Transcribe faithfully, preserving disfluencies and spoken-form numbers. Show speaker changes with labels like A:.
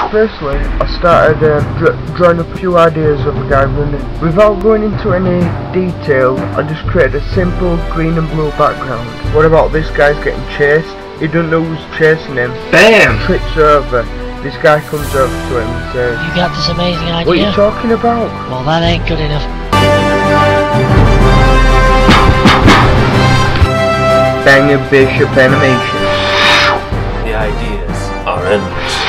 A: Firstly, I started um, dr drawing up a few ideas of a guy running. Without going into any detail, I just created a simple green and blue background. What about this guy's getting chased? He doesn't know who's chasing him.
B: Bam!
A: Trips over. This guy comes over to him and says,
C: You got this amazing idea?
A: "What are you talking about?"
C: Well, that ain't good enough.
A: Banger Bishop animation.
D: The ideas are endless.